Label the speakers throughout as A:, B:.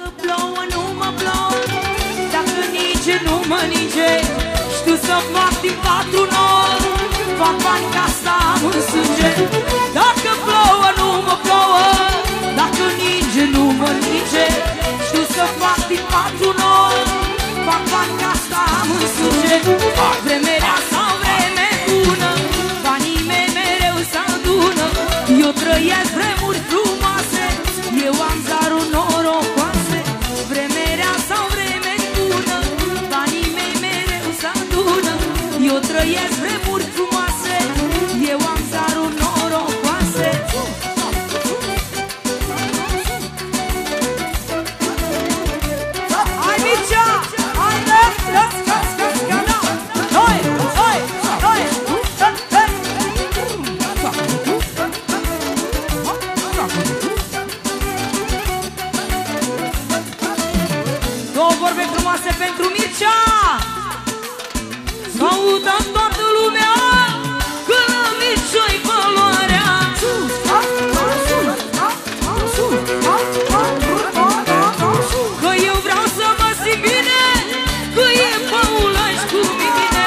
A: Dacă plouă, nu mă plouă, dacă nici nu mă nice. Știu să fac din 4 nori, fac bani ca asta am în sânge. Dacă plouă, nu mă plouă, dacă nici nu mă nice. Știu să fac din 4 nori, fac bani ca asta am în sânge. Vreme rea sau vreme bună, banii mei mereu s-adună. Eu trăiesc vremuri frumoase, eu am zarul norocoase. Vreme rea sau vreme bună, banii mei mereu s-adună. Eu trăiesc vremuri frumoase, eu am zarul norocoase. Hai Mircea, hai două vorbe frumoase pentru Mircea. Să audă toată lumea că la Mircea-i valoarea. Că eu vreau să mă simt bine, că e Paulaș cu mine.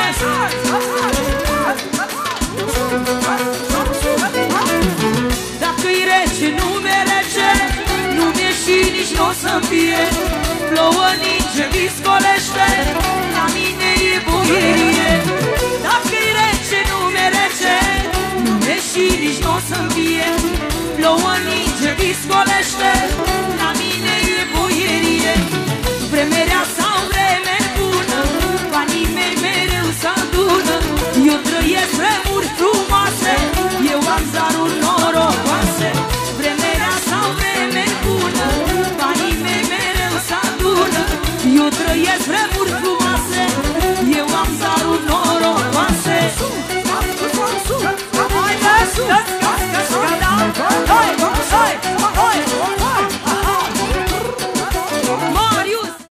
A: Dacă-i rece, nu mi-e rece, nu mi-e și nici n-o să-mi fie. Plouă, ninge, viscolește, la mine e bucurie. Dacă-i rece, nu mi-e rece, nu mi-e și nici n-o să-mi fie. Plouă, ninge, viscolește, la mine